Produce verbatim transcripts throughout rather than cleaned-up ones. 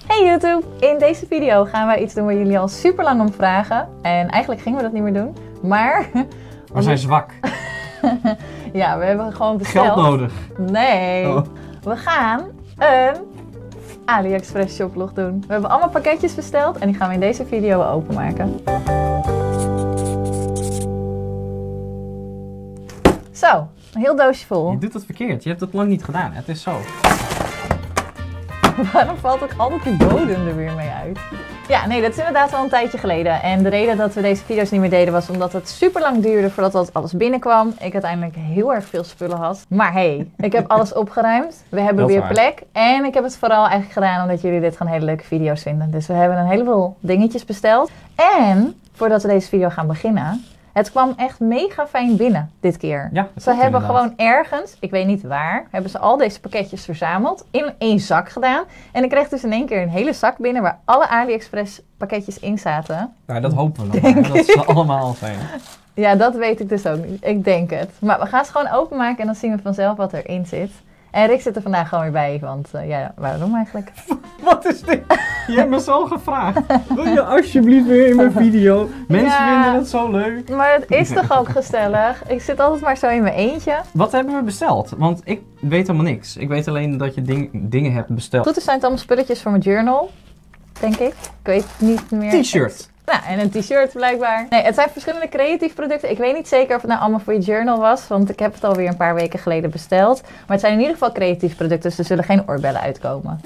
Hey YouTube! In deze video gaan wij iets doen waar jullie al super lang om vragen. En eigenlijk gingen we dat niet meer doen. Maar... We zijn zwak. Ja, we hebben gewoon besteld. Geld nodig. Nee. Oh. We gaan een AliExpress shoplog doen. We hebben allemaal pakketjes besteld en die gaan we in deze video openmaken. Zo, een heel doosje vol. Je doet het verkeerd. Je hebt het lang niet gedaan. Het is zo. Waarom valt ook altijd die bodem er weer mee uit? Ja, nee, dat is inderdaad wel een tijdje geleden. En de reden dat we deze video's niet meer deden was omdat het super lang duurde voordat dat alles binnenkwam. Ik uiteindelijk heel erg veel spullen had. Maar hey, ik heb alles opgeruimd. We hebben weer plek. En ik heb het vooral eigenlijk gedaan omdat jullie dit gewoon hele leuke video's vinden. Dus we hebben een heleboel dingetjes besteld. En voordat we deze video gaan beginnen... Het kwam echt mega fijn binnen dit keer. Ja, ze hebben inderdaad. Gewoon ergens, ik weet niet waar, hebben ze al deze pakketjes verzameld, in één zak gedaan. En ik kreeg dus in één keer een hele zak binnen waar alle AliExpress pakketjes in zaten. Nou, dat hopen we nog maar. Dat ze allemaal zijn. Ja, dat weet ik dus ook niet. Ik denk het. Maar we gaan ze gewoon openmaken en dan zien we vanzelf wat erin zit. En Rick zit er vandaag gewoon weer bij, want uh, ja, waarom eigenlijk? Wat is dit? Je hebt me zo gevraagd. Wil je alsjeblieft weer in mijn video? Mensen ja, vinden het zo leuk. Maar het is toch ook gezellig? Ik zit altijd maar zo in mijn eentje. Wat hebben we besteld? Want ik weet helemaal niks. Ik weet alleen dat je ding, dingen hebt besteld. Goed, er zijn het allemaal spulletjes voor mijn journal, denk ik. Ik weet niet meer. T-shirt. Nou, en een t-shirt blijkbaar. Nee, het zijn verschillende creatieve producten. Ik weet niet zeker of het nou allemaal voor je journal was, want ik heb het alweer een paar weken geleden besteld. Maar het zijn in ieder geval creatieve producten, dus er zullen geen oorbellen uitkomen.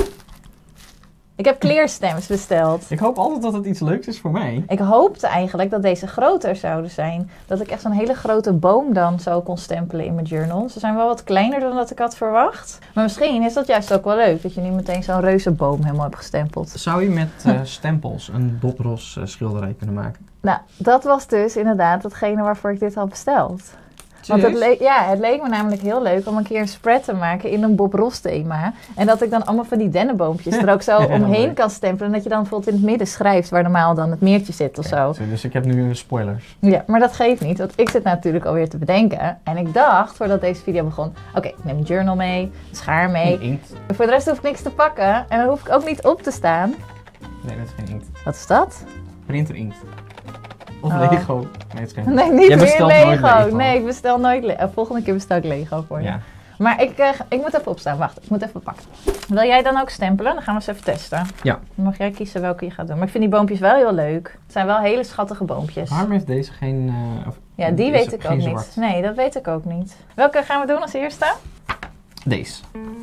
Ik heb kleerstems besteld. Ik hoop altijd dat het iets leuks is voor mij. Ik hoopte eigenlijk dat deze groter zouden zijn. Dat ik echt zo'n hele grote boom dan zo kon stempelen in mijn journal. Ze zijn wel wat kleiner dan dat ik had verwacht. Maar misschien is dat juist ook wel leuk, dat je niet meteen zo'n reuze boom helemaal hebt gestempeld. Zou je met uh, stempels een Bob Ross uh, schilderij kunnen maken? Nou, dat was dus inderdaad hetgene waarvoor ik dit had besteld. Want het, le ja, het leek me namelijk heel leuk om een keer een spread te maken in een Bob Ross thema. En dat ik dan allemaal van die dennenboompjes er ook zo omheen kan stempelen. En dat je dan bijvoorbeeld in het midden schrijft waar normaal dan het meertje zit of zo. Ja, dus ik heb nu spoilers. Ja, maar dat geeft niet. Want ik zit natuurlijk alweer te bedenken. En ik dacht, voordat deze video begon, oké, okay, ik neem een journal mee, een schaar mee. Inkt. Voor de rest hoef ik niks te pakken. En dan hoef ik ook niet op te staan. Nee, dat is geen inkt. Wat is dat? Printer inkt. Of oh. Lego. Nee, het is geen... Nee, niet Jij meer Lego. Lego. Nee, ik bestel nooit Lego. Volgende keer bestel ik Lego voor je. Ja. Maar ik, uh, ik moet even opstaan. Wacht, ik moet even pakken. Wil jij dan ook stempelen? Dan gaan we eens even testen. Ja. Dan mag jij kiezen welke je gaat doen. Maar ik vind die boompjes wel heel leuk. Het zijn wel hele schattige boompjes. Waarom heeft deze geen... Uh, of, ja, die weet ik ook zwart. niet. Nee, dat weet ik ook niet. Welke gaan we doen als eerste? Deze.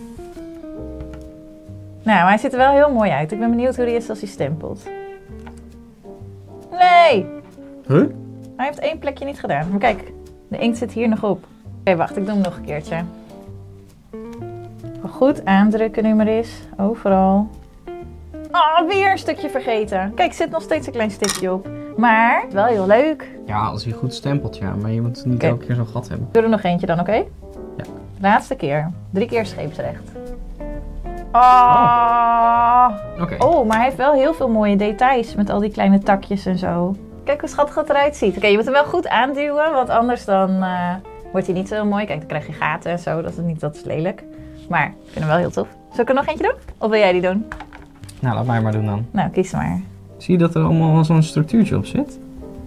Nou, maar hij ziet er wel heel mooi uit. Ik ben benieuwd hoe die is als hij stempelt. Nee! Huh? Hij heeft één plekje niet gedaan. Maar kijk, de inkt zit hier nog op. Oké, okay, wacht. Ik doe hem nog een keertje. Goed aandrukken nu maar eens. Overal. Oh, weer een stukje vergeten. Kijk, er zit nog steeds een klein stukje op. Maar, wel heel leuk. Ja, als hij goed stempelt, ja. Maar je moet niet okay. elke keer zo'n gat hebben. Doe er nog eentje dan, oké? Okay? Ja. Laatste keer. Drie keer scheepsrecht. Oh. Oké. Okay. Oh, maar hij heeft wel heel veel mooie details met al die kleine takjes en zo. Kijk hoe schattig het eruit ziet. Oké, okay, je moet hem wel goed aanduwen, want anders dan uh, wordt hij niet zo mooi. Kijk, dan krijg je gaten en zo. Dat is niet, dat is lelijk. Maar ik vind hem wel heel tof. Zal ik er nog eentje doen? Of wil jij die doen? Nou, laat mij maar doen dan. Nou, kies maar. Zie je dat er allemaal zo'n structuurtje op zit?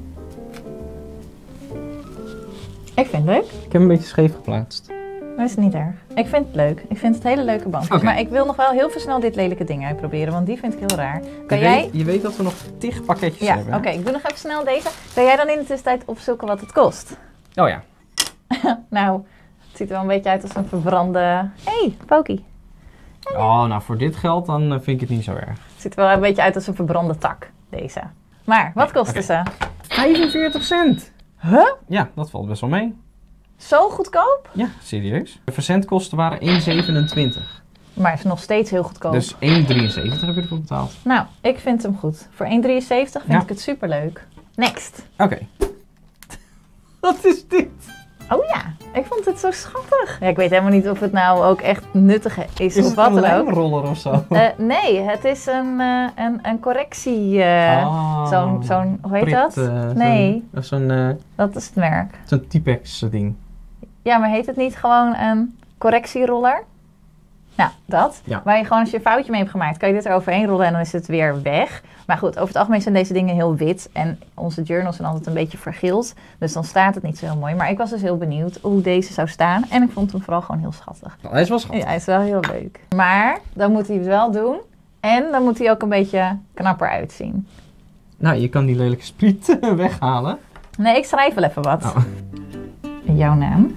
Ik vind het leuk. Ik heb hem een beetje scheef geplaatst. Dat is niet erg. Ik vind het leuk. Ik vind het hele leuke bandjes. Okay. Maar ik wil nog wel heel veel snel dit lelijke ding uitproberen, want die vind ik heel raar. Kan je, jij... weet, je weet dat we nog tig pakketjes ja, hebben. Oké, okay, ik doe nog even snel deze. Kan jij dan in de tussentijd opzoeken wat het kost? Oh ja. Nou, het ziet er wel een beetje uit als een verbrande... Hé, hey, Poki. Oh, nou voor dit geld dan vind ik het niet zo erg. Het ziet er wel een beetje uit als een verbrande tak, deze. Maar, wat nee, kostte okay. ze? vijfenveertig cent. Huh? Ja, dat valt best wel mee. Zo goedkoop? Ja, serieus. De verzendkosten waren één zevenentwintig. Maar het is nog steeds heel goedkoop. Dus één drieënzeventig heb je ervoor betaald. Nou, ik vind hem goed. Voor één drieënzeventig vind ja. ik het superleuk. Next. Oké. Okay. Wat is dit? Oh ja, ik vond het zo schattig. Ja, ik weet helemaal niet of het nou ook echt nuttig is, is of wat dan ook. Is het een lijmroller of zo? Uh, nee, het is een, uh, een, een correctie... Uh, oh, zo'n, zo'n, hoe heet prit, dat? Uh, nee. Zo'n, zo'n, uh, dat is het merk. Zo'n Tipex ding. Ja, maar heet het niet gewoon een correctieroller? Nou, dat. Ja. Waar je gewoon als je een foutje mee hebt gemaakt, kan je dit er overheen rollen en dan is het weer weg. Maar goed, over het algemeen zijn deze dingen heel wit. En onze journals zijn altijd een beetje vergeeld. Dus dan staat het niet zo heel mooi. Maar ik was dus heel benieuwd hoe deze zou staan. En ik vond hem vooral gewoon heel schattig. Hij is wel schattig. Ja, hij is wel heel leuk. Maar dan moet hij het wel doen. En dan moet hij ook een beetje knapper uitzien. Nou, je kan die lelijke spriet weghalen. Nee, ik schrijf wel even wat. Oh. Jouw naam.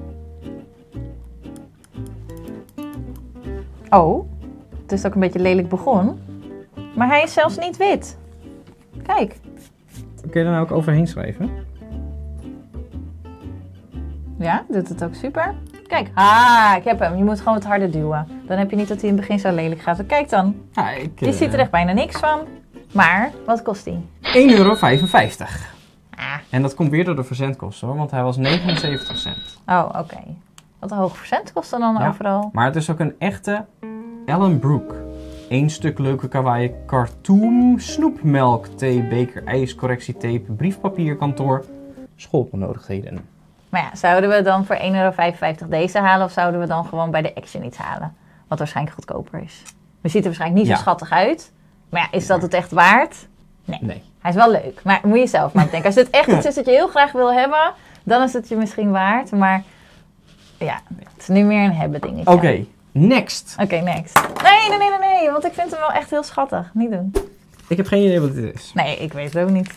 Oh, het is ook een beetje lelijk begonnen. Maar hij is zelfs niet wit. Kijk. Kun je er nou ook overheen schrijven? Ja, doet het ook super. Kijk, ah, ik heb hem. Je moet gewoon wat harder duwen. Dan heb je niet dat hij in het begin zo lelijk gaat. Kijk dan. Ja, ik, Je uh, ziet er echt bijna niks van. Maar, wat kost hij? één euro vijfenvijftig. Ah. En dat komt weer door de verzendkosten hoor, want hij was negenenzeventig cent. Oh, oké. Wat een hoge verzendkosten dan Ja. overal. Maar het is ook een echte Ellen Brook. Eén stuk leuke kawaii cartoon, snoepmelk, thee, beker, ijs, correctietape, briefpapier, kantoor, schoolbenodigdheden. Maar ja, zouden we dan voor één euro vijfenvijftig deze halen of zouden we dan gewoon bij de Action iets halen? Wat waarschijnlijk goedkoper is. We ziet er waarschijnlijk niet Ja. zo schattig uit. Maar ja, is dat het echt waard? Nee. Nee. Hij is wel leuk, maar moet je zelf maar bedenken. Als dit echt iets is dat je heel graag wil hebben, dan is het je misschien waard. Maar ja, het is nu meer een hebben dingetje. Oké, okay, next. Oké, next. Nee, nee, nee, nee, nee, want ik vind hem wel echt heel schattig. Niet doen. Ik heb geen idee wat dit is. Nee, ik weet het ook niet.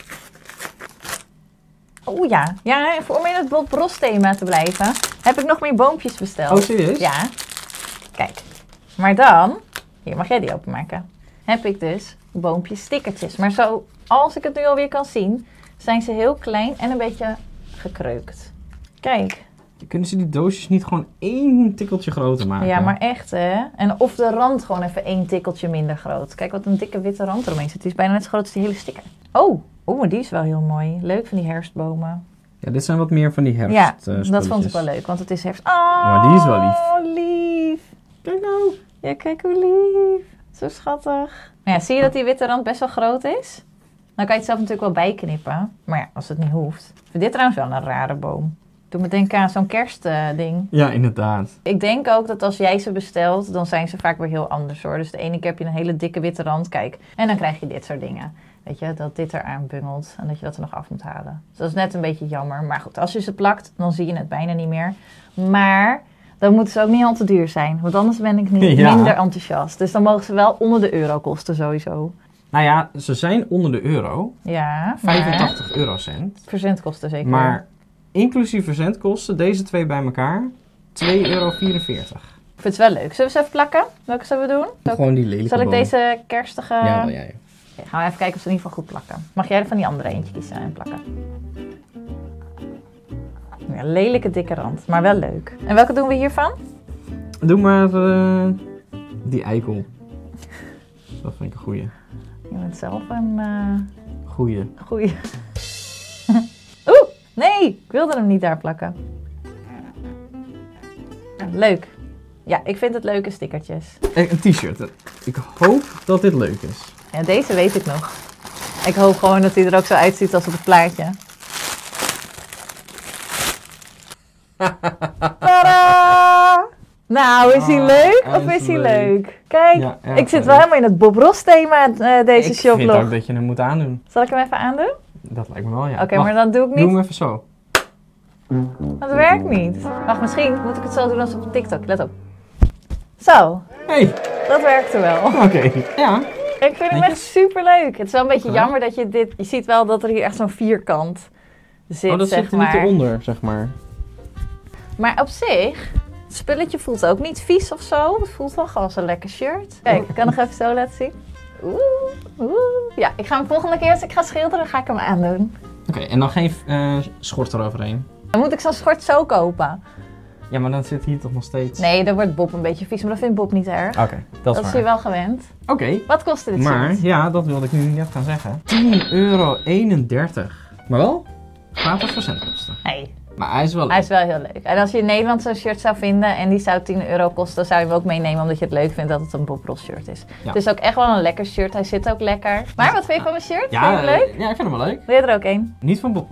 Oeh ja, ja, en voor om in het Bob Ross thema te blijven, heb ik nog meer boompjes besteld. Oh, serieus? Ja. Kijk. Maar dan, hier mag jij die openmaken, heb ik dus boompjes stickertjes. Maar zo, als ik het nu alweer kan zien, zijn ze heel klein en een beetje gekreukt. Kijk. Kunnen ze die doosjes niet gewoon één tikkeltje groter maken? Ja, maar echt hè. En of de rand gewoon even één tikkeltje minder groot. Kijk wat een dikke witte rand eromheen zit. Die is bijna net zo groot als die hele sticker. Oh, oh, maar die is wel heel mooi. Leuk van die herfstbomen. Ja, dit zijn wat meer van die herfst. Ja, uh, dat vond ik wel leuk, want het is herfst. Oh, maar die is wel lief. Oh, lief. Kijk nou. Ja, kijk hoe lief. Zo schattig. Maar ja, zie je dat die witte rand best wel groot is? Dan kan je het zelf natuurlijk wel bijknippen. Maar ja, als het niet hoeft. Ik vind dit trouwens wel een rare boom. Doe me denken aan zo'n kerstding. Ja, inderdaad. Ik denk ook dat als jij ze bestelt, dan zijn ze vaak weer heel anders hoor. Dus de ene keer heb je een hele dikke witte rand, kijk. En dan krijg je dit soort dingen. Weet je, dat dit eraan bungelt en dat je dat er nog af moet halen. Dus dat is net een beetje jammer. Maar goed, als je ze plakt, dan zie je het bijna niet meer. Maar dan moeten ze ook niet al te duur zijn. Want anders ben ik niet Ja. minder enthousiast. Dus dan mogen ze wel onder de euro kosten sowieso. Nou ja, ze zijn onder de euro. Ja, maar vijfentachtig eurocent. verzendkosten zeker. Maar inclusief verzendkosten, deze twee bij elkaar, twee euro vierenveertig. Ik vind het wel leuk. Zullen we ze even plakken? Welke zullen we doen? Zal ik, Gewoon die lelijke zal ik boom. deze kerstige... Ja, wel, ja, ja. Oké, gaan we even kijken of ze in ieder geval goed plakken. Mag jij er van die andere eentje kiezen en plakken? Ja, lelijke dikke rand, maar wel leuk. En welke doen we hiervan? Doe maar uh, die eikel. Dat vind ik een goeie. Je bent zelf een uh, Goeie. goeie. Oeh, nee, ik wilde hem niet daar plakken. Leuk. Ja, ik vind het leuke stickertjes. Eh, Een t-shirt. Ik hoop dat dit leuk is. Ja, deze weet ik nog. Ik hoop gewoon dat hij er ook zo uitziet als op het plaatje. Tadaa! Nou, is hij Ah, leuk hij of is is hij leuk. leuk? Kijk, Ja, ja, ik zit leuk. wel helemaal in het Bob Ross thema uh, deze Ik shoplog. vind ook dat je hem moet aandoen. Zal ik hem even aandoen? Dat lijkt me wel, ja. Oké, Wacht, maar dan doe ik doe niet. hem even zo. Dat werkt niet. Wacht, misschien moet ik het zo doen als op TikTok. Let op. Zo, Hey, dat werkte wel. oké. Ja. Ik vind hem echt Netjes. super leuk. Het is wel een beetje Ja. jammer dat je dit... Je ziet wel dat er hier echt zo'n vierkant zit, Oh, dat zeg zit er maar. niet eronder, zeg maar. Maar op zich, het spulletje voelt ook niet vies of zo. Het voelt wel gewoon als een lekker shirt. Kijk, ik kan nog even zo laten zien. Oeh, oeh. Ja, ik ga hem volgende keer als ik ga schilderen, ga ik hem aandoen. Oké, en dan geen uh, schort eroverheen. Dan moet ik zo'n schort zo kopen. Ja, maar dan zit hier toch nog steeds... Nee, dan wordt Bob een beetje vies, maar dat vindt Bob niet erg. Oké, dat is Dat is waar. hij wel gewend. Oké, Wat kostte dit maar shirt? ja, dat wilde ik nu net gaan zeggen. tien euro eenendertig. Maar wel gratis verzendkosten. Nee, Maar hij is wel leuk. hij is wel heel leuk. En als je in Nederland zo'n shirt zou vinden en die zou tien euro kosten, dan zou je hem ook meenemen omdat je het leuk vindt dat het een Bob Ross shirt is. Ja. Het is ook echt wel een lekker shirt. Hij zit ook lekker. Maar wat vind je van mijn shirt? Ja, vind je hem leuk? eh, ja, ik vind hem wel leuk. Wil je er ook een? Niet van Bob Ross.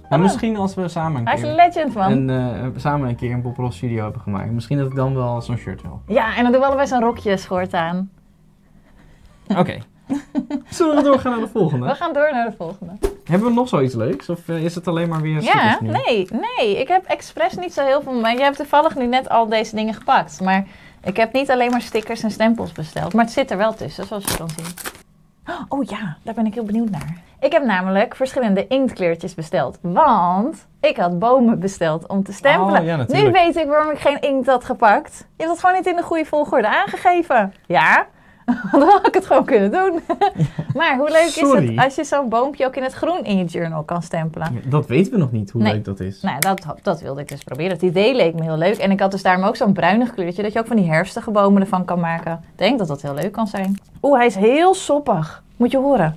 Nou, misschien als we samen een Hij is keer... een legend, man. En uh, samen een keer een Bob Ross video hebben gemaakt. Misschien dat ik dan wel zo'n shirt wil. Ja, en dan doen we allebei zo'n rokje schort aan. Oké. Okay. Zullen we doorgaan naar de volgende? We gaan door naar de volgende. Hebben we nog zoiets leuks? Of uh, is het alleen maar weer stickers Ja, nu? nee, nee. Ik heb expres niet zo heel veel... Maar jij hebt toevallig nu net al deze dingen gepakt. Maar ik heb niet alleen maar stickers en stempels besteld. Maar het zit er wel tussen, zoals je kan zien. Oh ja, daar ben ik heel benieuwd naar. Ik heb namelijk verschillende inktkleurtjes besteld. Want ik had bomen besteld om te stempelen. Oh, ja, nu weet ik waarom ik geen inkt had gepakt. Je hebt het gewoon niet in de goede volgorde aangegeven. Ja, dan had ik het gewoon kunnen doen. Maar hoe leuk Sorry. is het als je zo'n boompje ook in het groen in je journal kan stempelen? Dat weten we nog niet, hoe Nee. leuk dat is. Nou, dat, dat wilde ik dus proberen. Het idee leek me heel leuk. En ik had dus daarom ook zo'n bruinig kleurtje, dat je ook van die herfstige bomen ervan kan maken. Ik denk dat dat heel leuk kan zijn. Oeh, hij is heel soppig. Moet je horen.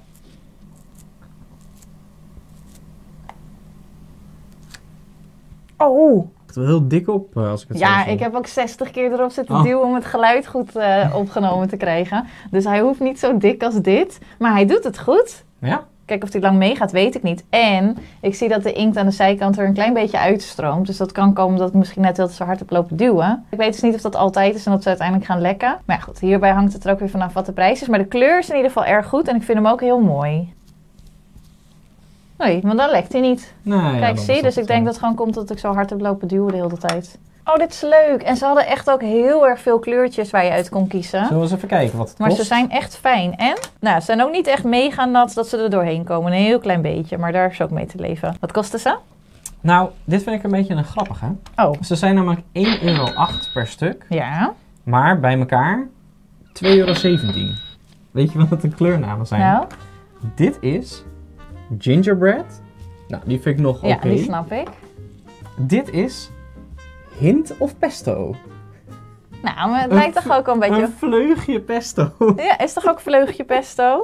Oh, Het is wel heel dik op, uh, als ik het zo ja, zie. ik heb ook zestig keer erop zitten Oh. duwen om het geluid goed uh, opgenomen te krijgen. Dus hij hoeft niet zo dik als dit. Maar hij doet het goed. Ja? Kijk, of hij lang meegaat, weet ik niet. En ik zie dat de inkt aan de zijkant er een klein beetje uitstroomt. Dus dat kan komen dat ik misschien net heel te hard heb lopen duwen. Ik weet dus niet of dat altijd is en dat ze uiteindelijk gaan lekken. Maar ja, goed, hierbij hangt het er ook weer vanaf wat de prijs is. Maar de kleur is in ieder geval erg goed en ik vind hem ook heel mooi. Nee, maar dan lekt hij niet. Nee, ja, Kijk, dan zie, is dus dat, ik denk uh, dat het gewoon komt dat ik zo hard heb lopen duwen de hele tijd. Oh, dit is leuk. En ze hadden echt ook heel erg veel kleurtjes waar je uit kon kiezen. Zullen we eens even kijken wat het Maar kost? ze zijn echt fijn. En nou, ze zijn ook niet echt mega nat dat ze er doorheen komen. Een heel klein beetje, maar daar is ook mee te leven. Wat kosten ze? Nou, dit vind ik een beetje een grappig, hè? Oh, Ze zijn namelijk één euro acht per stuk. ja. Maar bij elkaar twee euro zeventien. Weet je wat de kleurnamen zijn? Nou, Dit is gingerbread. Nou, die vind ik nog oké. ja, die snap ik. Dit is hint of pesto. Nou, maar het lijkt toch ook wel een beetje... Een vleugje pesto. Ja, is toch ook vleugje pesto?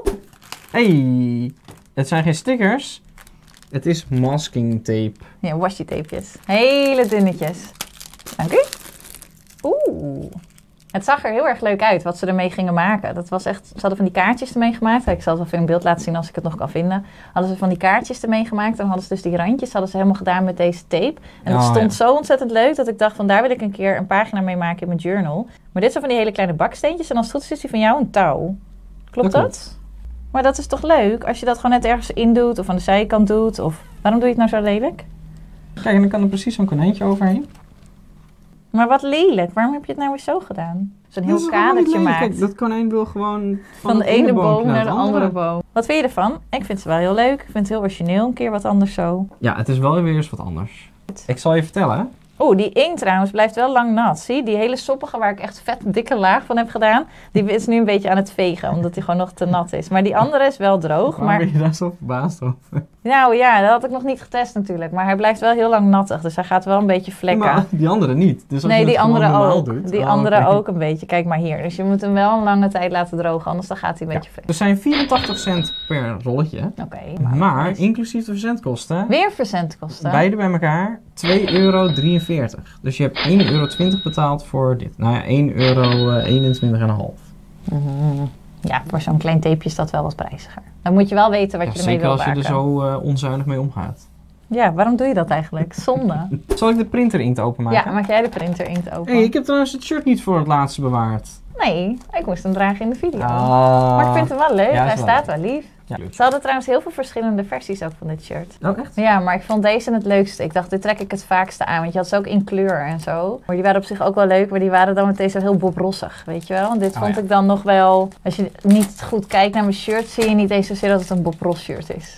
Hey, het zijn geen stickers. Het is masking tape. Ja, washi tapejes. Hele dunnetjes. Dank u. Oeh. Het zag er heel erg leuk uit wat ze ermee gingen maken. Dat was echt, ze hadden van die kaartjes ermee gemaakt. Ik zal het even in beeld laten zien als ik het nog kan vinden. Hadden ze van die kaartjes ermee gemaakt. Dan hadden ze dus die randjes hadden ze helemaal gedaan met deze tape. En dat Oh, stond ja. zo ontzettend leuk dat ik dacht van daar wil ik een keer een pagina mee maken in mijn journal. Maar dit zijn van die hele kleine baksteentjes. En als het goed is, is die van jou een touw. Klopt dat? klopt. Maar dat is toch leuk als je dat gewoon net ergens in doet of aan de zijkant doet. Of waarom doe je het nou zo lelijk? Kijk, en dan kan er precies zo'n konijntje overheen. Maar wat lelijk. Waarom heb je het nou weer zo gedaan? Zo'n heel Dat is helemaal niet kadertje lelijk. maakt. Kijk, dat konijn wil gewoon van, Van de het ene boompje boom naar de het andere boom. Wat vind je ervan? Ik vind ze wel heel leuk. Ik vind het heel origineel. Een keer wat anders zo. Ja, het is wel weer eens wat anders. Ik zal je vertellen. Oeh, die inkt trouwens blijft wel lang nat. Zie, die hele soppige waar ik echt vet dikke laag van heb gedaan. Die is nu een beetje aan het vegen, omdat die gewoon nog te nat is. Maar die andere is wel droog. Waarom Maar ben je daar zo verbaasd over? nou ja, dat had ik nog niet getest natuurlijk. Maar hij blijft wel heel lang nattig. Dus hij gaat wel een beetje vlekken. Maar die andere niet. Dus als Nee, je die het gewoon andere normaal ook. doet- Die Oh, andere oké. ook een beetje. Kijk maar hier. Dus je moet hem wel een lange tijd laten drogen, anders dan gaat hij een beetje vlekken. Er zijn vierentachtig cent per rolletje. Oké. Maar nice. inclusief de verzendkosten, Weer verzendkosten. beide bij elkaar twee euro drieënveertig. Dus je hebt één euro twintig betaald voor dit. Nou ja, één euro eenentwintig komma vijf. Mm, ja, voor zo'n klein tapeje is dat wel wat prijziger. Dan moet je wel weten wat Ja, je ermee zeker wil als je maken. er zo uh, onzuinig mee omgaat. Ja, waarom doe je dat eigenlijk? Zonde. Zal ik de printer inkt openmaken? Ja, maak jij de printer inkt open? Hey, ik heb trouwens het shirt niet voor het laatste bewaard. Nee, ik moest hem dragen in de video. Ah. Maar ik vind hem wel leuk. Ja, is Hij wel staat leuk. wel lief. Ja. Ze hadden trouwens heel veel verschillende versies ook van dit shirt. Oh, echt? Ja, maar ik vond deze het leukste. Ik dacht, dit trek ik het vaakste aan. Want je had ze ook in kleur en zo. Maar die waren op zich ook wel leuk. Maar die waren dan meteen zo heel bobrossig, weet je wel. En dit Oh, vond ja. ik dan nog wel... Als je niet goed kijkt naar mijn shirt, zie je niet eens zozeer dat het een Bob Ross shirt is.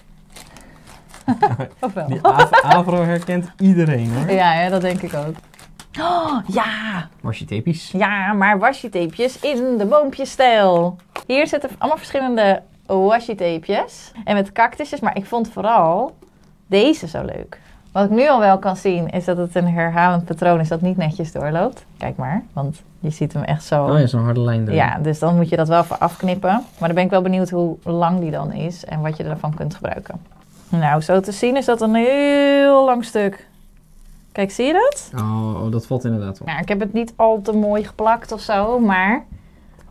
Of wel? Die Av- Avro herkent iedereen hoor. Ja, ja, dat denk ik ook. Oh, ja! Washi tapejes. Ja, maar washi-tapejes in de boompjesstijl. Hier zitten allemaal verschillende washi-tapejes. En met cactusjes, maar ik vond vooral deze zo leuk. Wat ik nu al wel kan zien, is dat het een herhalend patroon is dat niet netjes doorloopt. Kijk maar, want je ziet hem echt zo. Oh ja, zo'n harde lijn erin. Ja, dus dan moet je dat wel voor afknippen. Maar dan ben ik wel benieuwd hoe lang die dan is en wat je ervan kunt gebruiken. Nou, zo te zien is dat een heel lang stuk. Kijk, zie je dat? Oh, oh, dat valt inderdaad wel. Nou, ik heb het niet al te mooi geplakt of zo, maar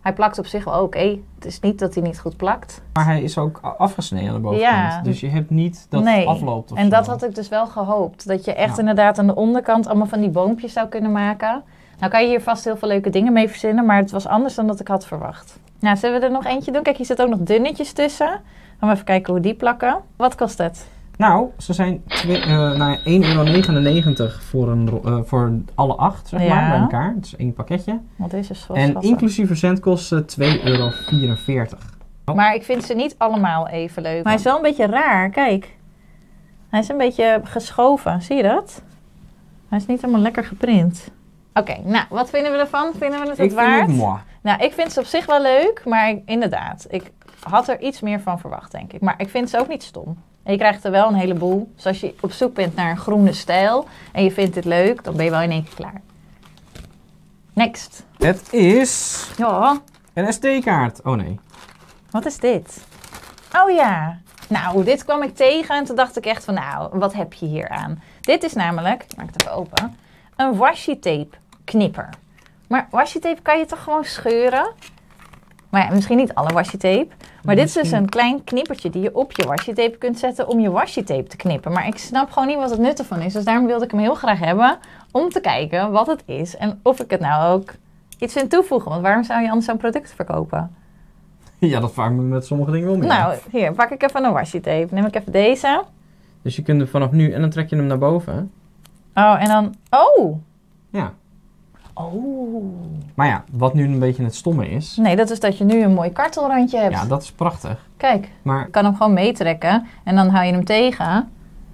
Hij plakt op zich wel oké. Het is niet dat hij niet goed plakt. Maar hij is ook afgesneden aan de bovenkant. Ja. Dus je hebt niet dat Nee. het afloopt of En zo. dat had ik dus wel gehoopt. Dat je echt Ja. inderdaad aan de onderkant allemaal van die boompjes zou kunnen maken. Nou kan je hier vast heel veel leuke dingen mee verzinnen. Maar het was anders dan dat ik had verwacht. Nou, zullen we er nog eentje doen? Kijk, hier zit ook nog dunnetjes tussen. Gaan we even kijken hoe die plakken. Wat kost het? Nou, ze zijn twee, uh, nou ja, één euro negenennegentig voor, een, ro- uh, voor alle acht, zeg Ja. maar, bij elkaar. Het is één pakketje. Want deze is wel En schattig. inclusief verzendkosten twee euro vierenveertig. Maar ik vind ze niet allemaal even leuk. Maar hij is wel een beetje raar, kijk. Hij is een beetje geschoven, zie je dat? Hij is niet helemaal lekker geprint. Oké, nou, wat vinden we ervan? Vinden we het het Ik waard? vind het moi. Nou, ik vind ze op zich wel leuk, maar ik- inderdaad, ik had er iets meer van verwacht, denk ik. Maar ik vind ze ook niet stom. En je krijgt er wel een heleboel. Dus als je op zoek bent naar een groene stijl en je vindt dit leuk, dan ben je wel in één keer klaar. Next. Het is Ja, een S D-kaart. Oh nee. wat is dit? Oh ja. Nou, dit kwam ik tegen en toen dacht ik echt van, nou, wat heb je hier aan? Dit is namelijk, ik maak het even open, een washi tape knipper. Maar washi tape kan je toch gewoon scheuren? Maar ja, misschien niet alle washi tape. Maar dit is dus een klein knippertje die je op je washi tape kunt zetten om je washi tape te knippen. Maar ik snap gewoon niet wat het nut ervan is. Dus daarom wilde ik hem heel graag hebben om te kijken wat het is. En of ik het nou ook iets vind toevoegen. Want waarom zou je anders zo'n product verkopen? Ja, dat vraag ik me met sommige dingen wel meer. Nou, hier, pak ik even een washi tape. Neem ik even deze. Dus je kunt er vanaf nu, en dan trek je hem naar boven. Oh, en dan... Oh! Ja. Oh. Maar ja, wat nu een beetje het stomme is. Nee, dat is dat je nu een mooi kartelrandje hebt. Ja, dat is prachtig. Kijk, Maar je kan hem gewoon meetrekken en dan hou je hem tegen.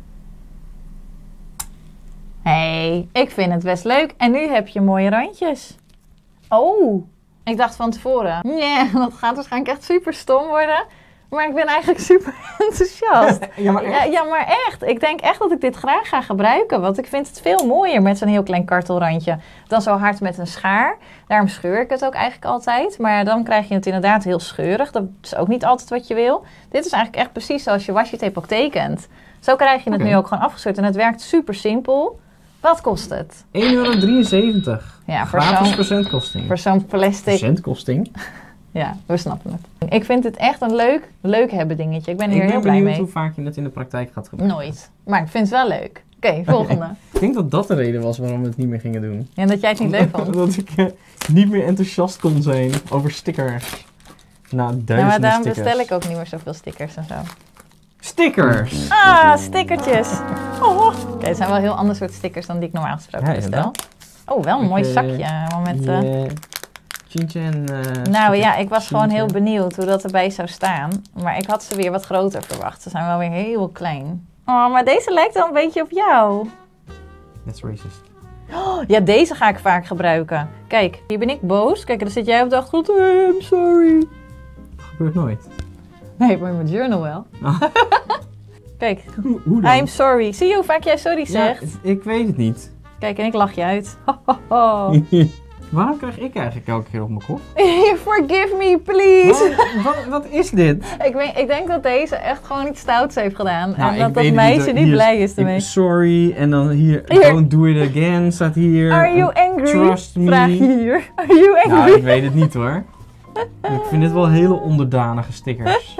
Hé, hey, ik vind het best leuk. En nu heb je mooie randjes. Oh, ik dacht van tevoren, nee, dat gaat waarschijnlijk echt super stom worden. Maar ik ben eigenlijk super enthousiast. ja, maar Ja, ja, maar echt. Ik denk echt dat ik dit graag ga gebruiken. Want ik vind het veel mooier met zo'n heel klein kartelrandje dan zo hard met een schaar. Daarom scheur ik het ook eigenlijk altijd. Maar dan krijg je het inderdaad heel scheurig. Dat is ook niet altijd wat je wil. Dit is eigenlijk echt precies zoals je washi tape ook tekent. Zo krijg je het Oké. nu ook gewoon afgescheurd. En het werkt super simpel. Wat kost het? één euro drieënzeventig. Ja, voor Gratis zo'n, verzendkosting. voor zo'n plastic. Verzendkosting? Ja, we snappen het. Ik vind het echt een leuk, leuk hebben dingetje. Ik ben hier Ik ben heel blij benieuwd mee. hoe vaak je het in de praktijk gaat gebruiken. Nooit. Maar ik vind het wel leuk. Oké, volgende. Ik denk dat dat de reden was waarom we het niet meer gingen doen. En dat jij het niet leuk vond. dat ik eh, niet meer enthousiast kon zijn over stickers. Nou, Ja, duizenden maar daarom stickers. bestel ik ook niet meer zoveel stickers en zo. Stickers! Ah, stickertjes. Oh. Oké, het zijn wel heel ander soort stickers dan die ik normaal gesproken Ja, bestel. inderdaad. Oh, wel een mooi Oké. zakje. Allemaal met, eh, Yeah. Tjintje en... eh, Nou ja, ik was gewoon heel Tjintje. benieuwd hoe dat erbij zou staan. Maar ik had ze weer wat groter verwacht. Ze zijn wel weer heel klein. Oh, maar deze lijkt wel een beetje op jou. That's racist. Oh, ja, deze ga ik vaak gebruiken. Kijk, hier ben ik boos. Kijk, dan zit jij op de achtergrond. Hey, I'm sorry. Dat gebeurt nooit. Nee, maar in mijn journal wel. Ah. Kijk, Hoe, hoe dan? I'm sorry. Zie je hoe vaak jij sorry Ja, zegt? ik weet het niet. Kijk, en ik lach je uit. Ho, ho, ho. Waarom krijg ik eigenlijk elke keer op mijn kop? Forgive me, please. Wat, wat, wat is dit? Ik, weet, ik denk dat deze echt gewoon iets stouts heeft gedaan. Nou, en ik dat weet dat het meisje hoor. niet Hier blij is ermee. ik- Sorry, en dan hier, Hier. don't do it again, staat hier. Are you angry? Trust me. Vraag je hier. Are you angry? Nou, ik weet het niet hoor. Ik vind dit wel hele onderdanige stickers.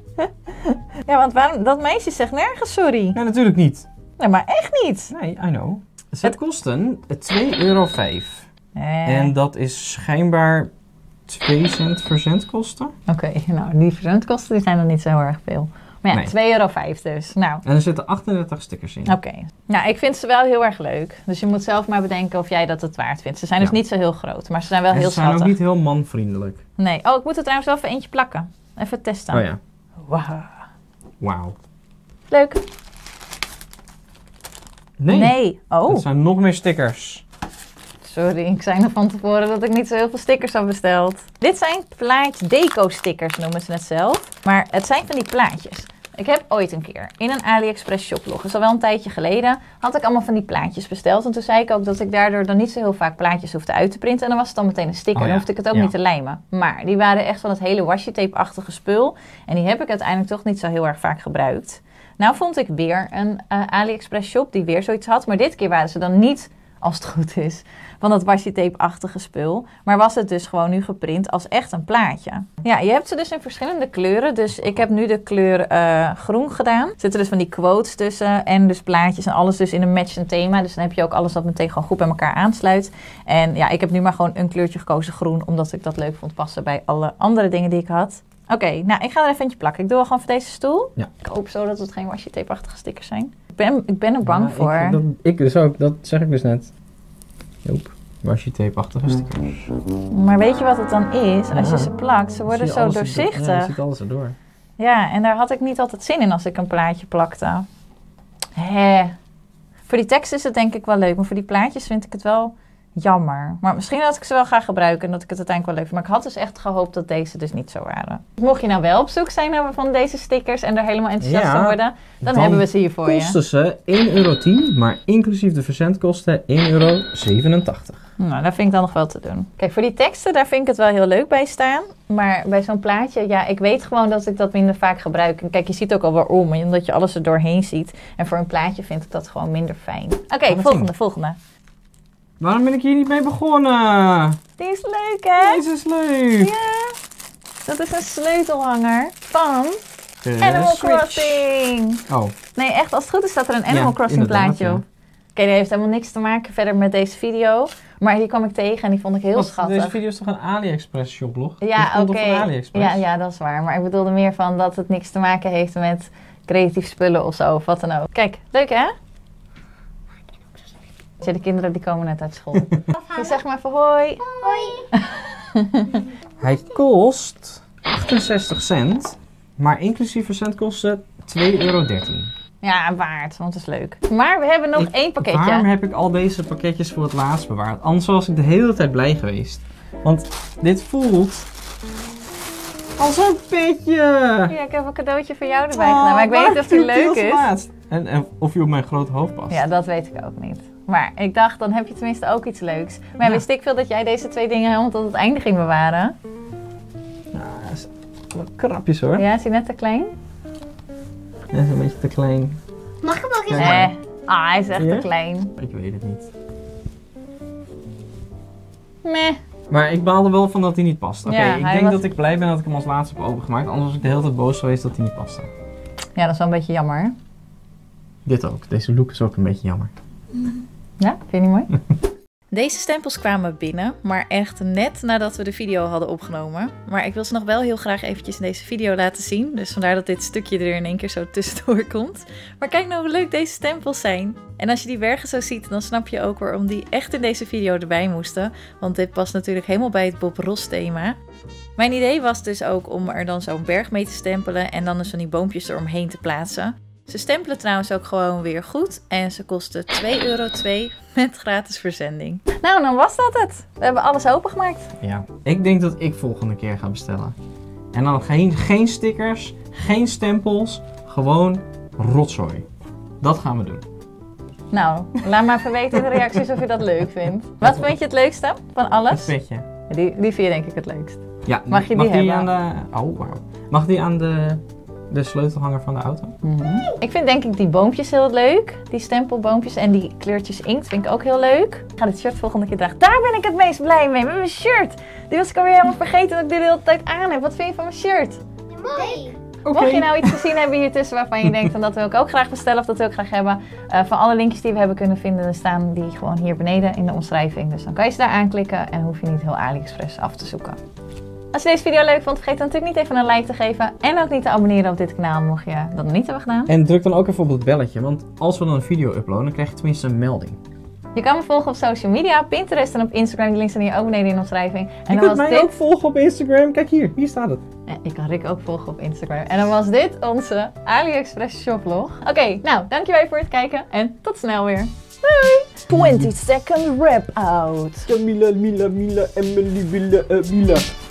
Ja, want waarom, dat meisje zegt nergens sorry. Nee, natuurlijk niet. Nee, maar echt niet. Nee, I know. Ze kosten twee euro vijf. Eh, En dat is schijnbaar twee cent verzendkosten. Oké, nou, die verzendkosten die zijn er niet zo heel erg veel. Maar ja, Nee. twee euro vijf dus. Nou, En er zitten achtendertig stickers in. oké. Nou, ik vind ze wel heel erg leuk. Dus je moet zelf maar bedenken of jij dat het waard vindt. Ze zijn dus Ja. niet zo heel groot, maar ze zijn wel En heel ze zijn schattig. ook niet heel manvriendelijk. Nee. Oh, ik moet er trouwens wel even eentje plakken. Even testen. Oh ja. Wauw. Wauw. Leuk. Nee. Nee. Oh, Dat zijn nog meer stickers. sorry. Ik zei nog van tevoren dat ik niet zo heel veel stickers had besteld. Dit zijn plaatje deco stickers noemen ze het zelf. Maar het zijn van die plaatjes. Ik heb ooit een keer in een AliExpress shoplog, dat is al wel een tijdje geleden, had ik allemaal van die plaatjes besteld. En toen zei ik ook dat ik daardoor dan niet zo heel vaak plaatjes hoefde uit te printen. En dan was het dan meteen een sticker. Oh ja, Dan hoefde ik het ook ja. niet te lijmen. Maar die waren echt van het hele washi tape-achtige spul. En die heb ik uiteindelijk toch niet zo heel erg vaak gebruikt. Nou vond ik weer een uh, AliExpress shop die weer zoiets had. Maar dit keer waren ze dan niet als het goed is, van dat washi-tape-achtige spul. Maar was het dus gewoon nu geprint als echt een plaatje. Ja, je hebt ze dus in verschillende kleuren. Dus ik heb nu de kleur uh, groen gedaan. Er zitten dus van die quotes tussen en dus plaatjes en alles dus in een matchend thema. Dus dan heb je ook alles dat meteen gewoon goed bij elkaar aansluit. En ja, ik heb nu maar gewoon een kleurtje gekozen, groen, omdat ik dat leuk vond passen bij alle andere dingen die ik had. Oké, okay, nou, ik ga er even eentje plakken. Ik doe wel gewoon voor deze stoel. Ja. Ik hoop zo dat het geen washi-tape-achtige stickers zijn. Ik ben, ik ben er bang ja, voor. Ik, dat, ik dus ook, dat zeg ik dus net. Joep, washi-tape-achtige stickers. Maar weet je wat het dan is? Als je ze plakt, ze worden zo doorzichtig. Ja, je ziet alles erdoor. Ja, en daar had ik niet altijd zin in als ik een plaatje plakte. Hè. Voor die tekst is het denk ik wel leuk, maar voor die plaatjes vind ik het wel jammer. Maar misschien dat ik ze wel ga gebruiken en dat ik het uiteindelijk wel leuk vind. Maar ik had dus echt gehoopt dat deze dus niet zo waren. Mocht je nou wel op zoek zijn naar van deze stickers en er helemaal enthousiast van ja, worden, dan, dan hebben we ze hier voor je. Kosten ze één euro tien, maar inclusief de verzendkosten één euro zevenentachtig. Nou, dat vind ik dan nog wel te doen. Kijk, voor die teksten, daar vind ik het wel heel leuk bij staan. Maar bij zo'n plaatje, ja, ik weet gewoon dat ik dat minder vaak gebruik. En kijk, je ziet ook al waarom, omdat je alles er doorheen ziet. En voor een plaatje vind ik dat gewoon minder fijn. Oké, okay, volgende, zien. volgende. Waarom ben ik hier niet mee begonnen? Die is leuk, hè? Deze is leuk. Ja, dat is een sleutelhanger van de Animal Switch. Crossing. Oh. Nee, echt, als het goed is staat er een Animal ja, Crossing plaatje op. Ja. Oké, okay, die heeft helemaal niks te maken verder met deze video. Maar die kwam ik tegen en die vond ik heel Wat, schattig. Deze video is toch een AliExpress shoplog? Ja, oké. Okay. Ja, ja, dat is waar. Maar ik bedoelde meer van dat het niks te maken heeft met creatief spullen of zo, of wat dan ook. Kijk, leuk hè? De kinderen die komen net uit school. Dus zeg maar even hoi. Hoi. Hij kost achtenzestig cent, maar inclusief verzendkosten twee euro dertien. Ja, waard, want het is leuk. Maar we hebben nog ik, één pakketje. Waarom heb ik al deze pakketjes voor het laatst bewaard? Anders was ik de hele tijd blij geweest. Want dit voelt als een petje. Ja, ik heb een cadeautje voor jou erbij oh, gedaan. Maar ik weet niet of die leuk is. En, en of je op mijn grote hoofd past. Ja, dat weet ik ook niet. Maar ik dacht, dan heb je tenminste ook iets leuks. Maar ja. wist ik veel dat jij deze twee dingen helemaal tot het einde ging bewaren? Nou, dat is wat krapjes hoor. Ja, is hij net te klein? Ja, is een beetje te klein. Mag ik hem ook eens Nee. Nee. Ah, hij is echt ja? te klein. Ik weet het niet. Meh. Maar ik baalde wel van dat hij niet past. Oké, okay, ja, ik denk was... dat ik blij ben dat ik hem als laatste heb opengemaakt. Anders was ik de hele tijd boos geweest dat hij niet paste. Ja, dat is wel een beetje jammer. Hè? Dit ook. Deze look is ook een beetje jammer. Ja, vind je niet mooi? Deze stempels kwamen binnen, maar echt net nadat we de video hadden opgenomen. Maar ik wil ze nog wel heel graag eventjes in deze video laten zien. Dus vandaar dat dit stukje er in één keer zo tussendoor komt. Maar kijk nou hoe leuk deze stempels zijn. En als je die bergen zo ziet, dan snap je ook waarom die echt in deze video erbij moesten. Want dit past natuurlijk helemaal bij het Bob Ross thema. Mijn idee was dus ook om er dan zo'n berg mee te stempelen en dan dus van die boompjes eromheen te plaatsen. Ze stempelen trouwens ook gewoon weer goed en ze kosten twee euro twee met gratis verzending. Nou, dan was dat het. We hebben alles opengemaakt. Ja, ik denk dat ik volgende keer ga bestellen. En dan geen, geen stickers, geen stempels, gewoon rotzooi. Dat gaan we doen. Nou, laat maar even weten in de reacties of je dat leuk vindt. Wat vind je het leukste van alles? Het petje. Die, die vind je denk ik het leukst. Ja, mag je mag die, die hebben? aan de... Oh, wauw. Mag die aan de... De sleutelhanger van de auto. Mm-hmm. Ik vind denk ik die boompjes heel leuk. Die stempelboompjes en die kleurtjes inkt vind ik ook heel leuk. Ik ga dit shirt volgende keer dragen. Daar ben ik het meest blij mee. Met mijn shirt. Die was ik alweer helemaal vergeten dat ik dit de hele tijd aan heb. Wat vind je van mijn shirt? Mooi. Okay. Mocht je nou iets gezien hebben hiertussen waarvan je denkt van dat wil ik ook graag bestellen of dat wil ik graag hebben. Uh, van alle linkjes die we hebben kunnen vinden staan die gewoon hier beneden in de omschrijving. Dus dan kan je ze daar aanklikken en hoef je niet heel AliExpress af te zoeken. Als je deze video leuk vond, vergeet dan natuurlijk niet even een like te geven. En ook niet te abonneren op dit kanaal, mocht je dat nog niet hebben gedaan. En druk dan ook even op het belletje, want als we dan een video uploaden, dan krijg je tenminste een melding. Je kan me volgen op social media, Pinterest en op Instagram. Die links staan hier ook beneden in de omschrijving. En je dan kunt was mij dit... ook volgen op Instagram. Kijk hier, hier staat het. Ja, je kan Rick ook volgen op Instagram. En dan was dit onze AliExpress shoplog. Oké, okay, nou, dankjewel voor het kijken en tot snel weer. Doei! twinty second wrap out. Camilla, Mila, Mila, Emily, Mila, uh, Mila.